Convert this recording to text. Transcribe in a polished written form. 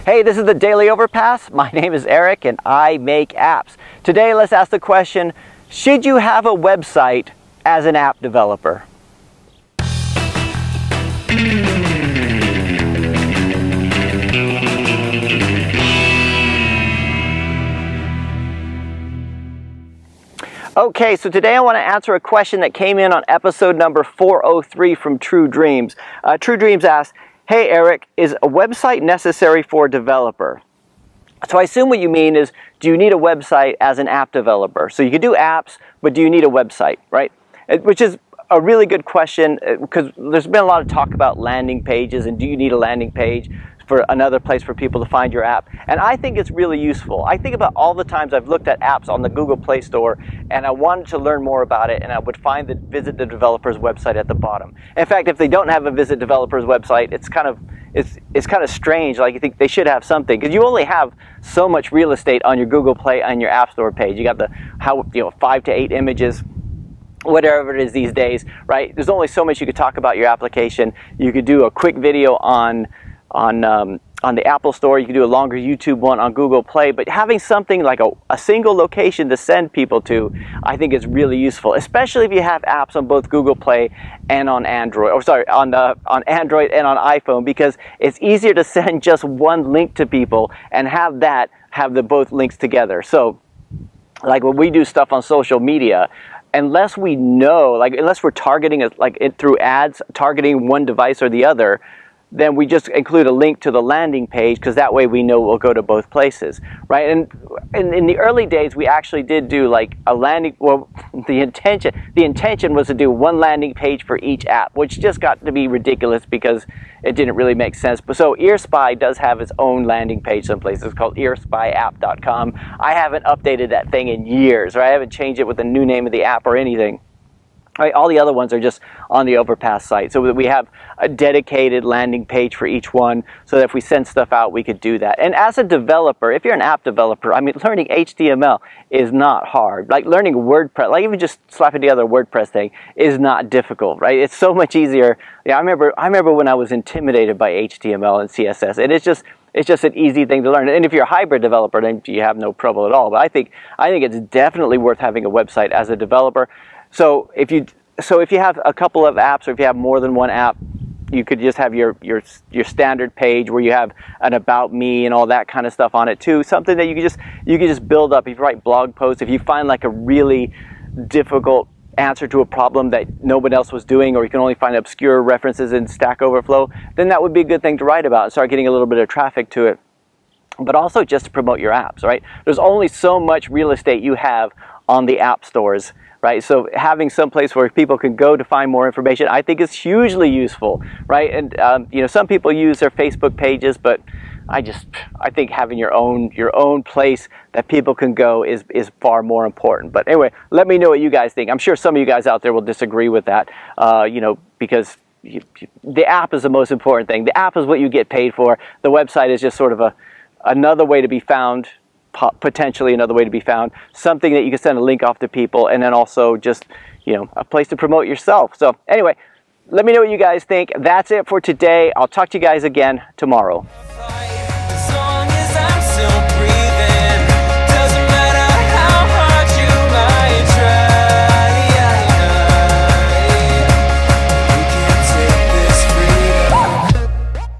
Hey, this is the Daily Overpass. My name is Eric and I make apps. Today, let's ask the question, should you have a website as an app developer? Okay, so today I want to answer a question that came in on episode number 403 from True Dreams. True Dreams asked, hey Eric, is a website necessary for a developer? So I assume what you mean is, do you need a website as an app developer? So you can do apps, but do you need a website, right? Which is a really good question because there's been a lot of talk about landing pages and do you need a landing page for another place for people to find your app. And I think it's really useful. I think about all the times I've looked at apps on the Google Play Store and I wanted to learn more about it and I would find the visit the developer's website at the bottom. In fact, if they don't have a visit developer's website, it's kind of strange. Like you think they should have something because you only have so much real estate on your Google Play and your App Store page. You got the 5 to 8 images, whatever it is these days, right? There's only so much you could talk about your application. You could do a quick video on the Apple Store. You can do a longer YouTube one on Google Play, but having something like a single location to send people to, I think is really useful, especially if you have apps on both Google Play and on Android, on Android and on iPhone, because it's easier to send just one link to people and have the both links together. So, like when we do stuff on social media, unless we know, unless we're targeting it through ads, targeting one device or the other, then we just include a link to the landing page because that way we know we'll go to both places, right? And in the early days, we actually did do like a landing. Well, the intention was to do one landing page for each app, which just got to be ridiculous because it didn't really make sense. But so EarSpy does have its own landing page someplace. It's called earspyapp.com. I haven't updated that thing in years, or I haven't changed it with the new name of the app or anything. Right, all the other ones are just on the Overpass site, so that we have a dedicated landing page for each one, so that if we send stuff out, we could do that. And as a developer, if you're an app developer, I mean, learning HTML is not hard. Like learning WordPress, like even just slapping together a WordPress thing is not difficult, right? It's so much easier. Yeah, I remember when I was intimidated by HTML and CSS, and it's just an easy thing to learn. And if you're a hybrid developer, then you have no trouble at all. But I think it's definitely worth having a website as a developer. So if you have a couple of apps, or if you have more than one app, you could just have your standard page where you have an about me and all that kind of stuff on it too. Something that you could just build up. If you write blog posts, if you find like a really difficult answer to a problem that no one else was doing, or you can only find obscure references in Stack Overflow, then that would be a good thing to write about and start getting a little bit of traffic to it. But also just to promote your apps, right? There's only so much real estate you have on the app stores, right? So having some place where people can go to find more information, I think is hugely useful, right? And some people use their Facebook pages, but I think having your own place that people can go is far more important. But anyway, let me know what you guys think. I'm sure some of you guys out there will disagree with that, because the app is the most important thing. The app is what you get paid for. The website is just sort of another way to be found. Potentially another way to be found, something that you can send a link off to people, and then also just a place to promote yourself. So anyway, let me know what you guys think. That's it for today. I'll talk to you guys again tomorrow.